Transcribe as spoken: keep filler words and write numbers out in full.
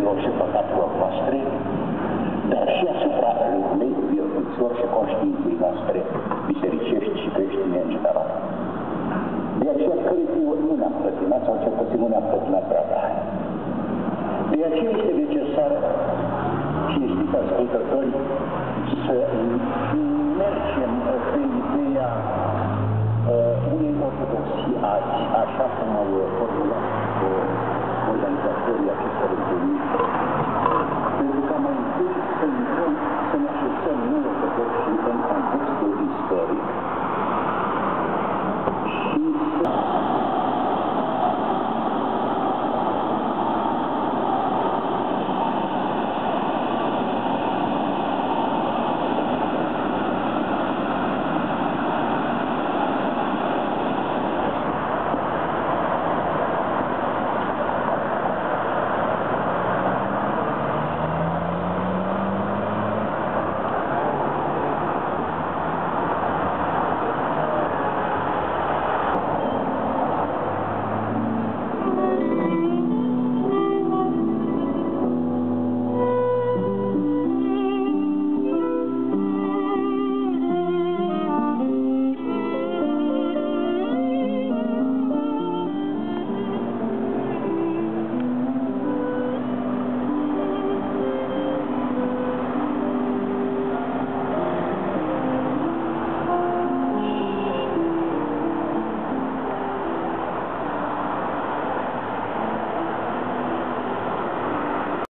greșelilor și păcatelor noastre, dar și asupra lui virtuților și conștiinței noastre bisericești și creștine în general. De aceea Hristiu nu ne-am clătinat, sau cel puțin nu ne-am clătinat prea tare. De aceea este necesar, cinstiți ascultători, să mergem pe ideea uh, unei ortodoxii azi, așa cum au formulat uh, organizatorii acestor întâlniri